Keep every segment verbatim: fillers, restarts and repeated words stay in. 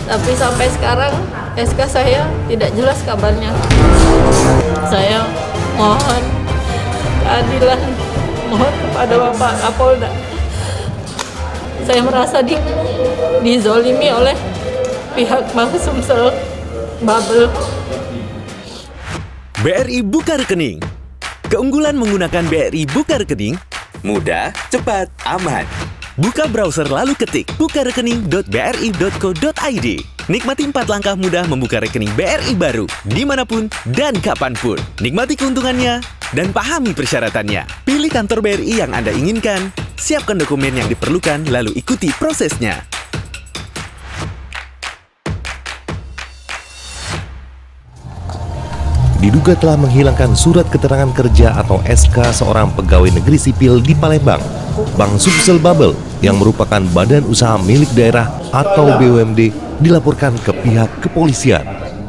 Tapi sampai sekarang S K saya tidak jelas kabarnya. Saya mohon keadilan, mohon kepada Bapak Kapolda. Saya merasa di, dizolimi oleh pihak Bank Sumsel Bubble. B R I Buka Rekening. Keunggulan menggunakan B R I Buka Rekening, mudah, cepat, aman. Buka browser lalu ketik buka rekening dot b r i dot co dot i d. Nikmati empat langkah mudah membuka rekening B R I baru, dimanapun dan kapanpun. Nikmati keuntungannya dan pahami persyaratannya. Pilih kantor B R I yang Anda inginkan, siapkan dokumen yang diperlukan, lalu ikuti prosesnya. Diduga telah menghilangkan surat keterangan kerja atau S K seorang pegawai negeri sipil di Palembang, Bank Sumsel Bubble yang merupakan badan usaha milik daerah atau B U M D dilaporkan ke pihak kepolisian.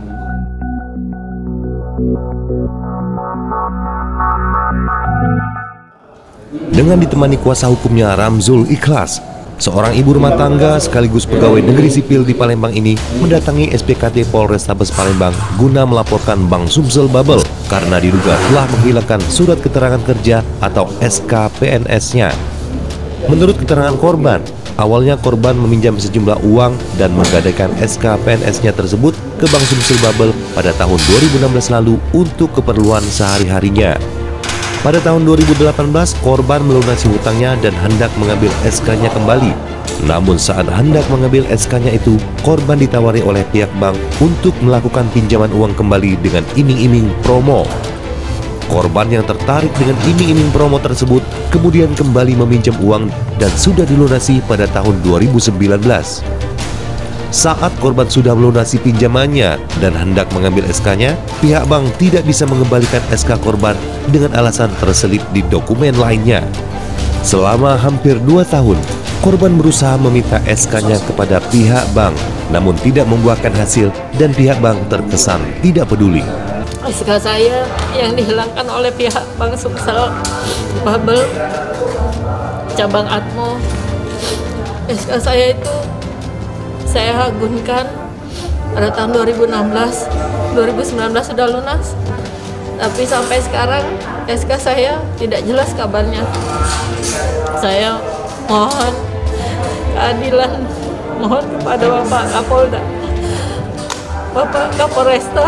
Dengan ditemani kuasa hukumnya Ramzul Ikhlas, seorang ibu rumah tangga sekaligus pegawai negeri sipil di Palembang ini mendatangi S P K T Polrestabes Palembang guna melaporkan Bank Sumsel Bubble karena diduga telah menghilangkan surat keterangan kerja atau S K P N S-nya. Menurut keterangan korban, awalnya korban meminjam sejumlah uang dan menggadaikan S K P N S-nya tersebut ke Bank Sumsel Bubble pada tahun dua ribu enam belas lalu untuk keperluan sehari-harinya. Pada tahun dua ribu delapan belas, korban melunasi hutangnya dan hendak mengambil S K-nya kembali. Namun saat hendak mengambil S K-nya itu, korban ditawari oleh pihak bank untuk melakukan pinjaman uang kembali dengan iming-iming promo. Korban yang tertarik dengan iming-iming promo tersebut kemudian kembali meminjam uang dan sudah dilunasi pada tahun dua ribu sembilan belas. Saat korban sudah melunasi pinjamannya dan hendak mengambil S K-nya, pihak bank tidak bisa mengembalikan S K korban dengan alasan terselip di dokumen lainnya. Selama hampir dua tahun, korban berusaha meminta S K-nya kepada pihak bank, namun tidak membuahkan hasil dan pihak bank terkesan tidak peduli. S K saya yang dihilangkan oleh pihak Bank Sumsel Bubble cabang Atmo. S K saya itu saya agunkan pada tahun dua ribu enam belas, dua ribu sembilan belas sudah lunas. Tapi sampai sekarang S K saya tidak jelas kabarnya. Saya mohon keadilan, mohon kepada Bapak Kapolda, Bapak Kapolresta,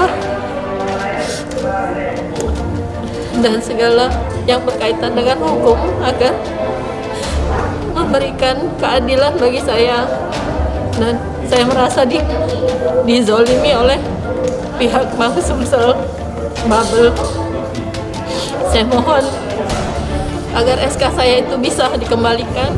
dan segala yang berkaitan dengan hukum agar memberikan keadilan bagi saya. Dan saya merasa di, dizolimi oleh pihak Bank Sumsel Bubble. Saya mohon agar S K saya itu bisa dikembalikan.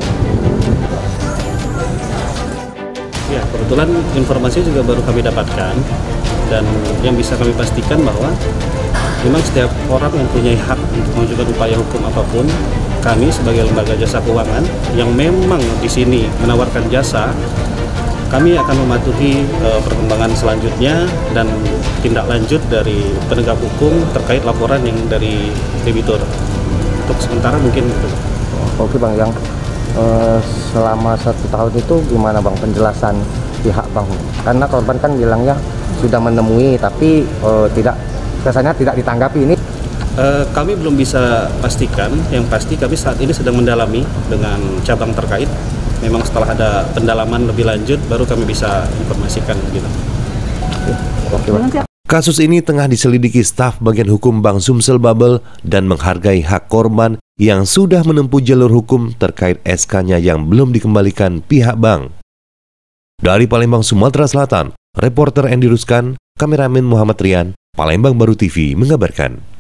Ya, kebetulan informasi juga baru kami dapatkan, dan yang bisa kami pastikan bahwa memang setiap orang yang punya hak untuk mengajukan upaya hukum apapun, kami sebagai lembaga jasa keuangan yang memang di sini menawarkan jasa, kami akan mematuhi uh, perkembangan selanjutnya dan tindak lanjut dari penegak hukum terkait laporan yang dari debitur. Untuk sementara mungkin itu. Oke Bang, yang uh, selama satu tahun itu gimana Bang penjelasan pihak Bang? Karena korban kan bilangnya sudah menemui tapi uh, tidak, kesannya tidak ditanggapi ini. Uh, kami belum bisa pastikan, yang pasti kami saat ini sedang mendalami dengan cabang terkait. Memang setelah ada pendalaman lebih lanjut baru kami bisa informasikan gitu. Kasus ini tengah diselidiki staf bagian hukum Bank Sumsel Bubble dan menghargai hak korban yang sudah menempuh jalur hukum terkait S K-nya yang belum dikembalikan pihak bank. Dari Palembang, Sumatera Selatan, reporter Andy Ruskan, kameramen Muhammad Rian, Palembang Baru T V mengabarkan.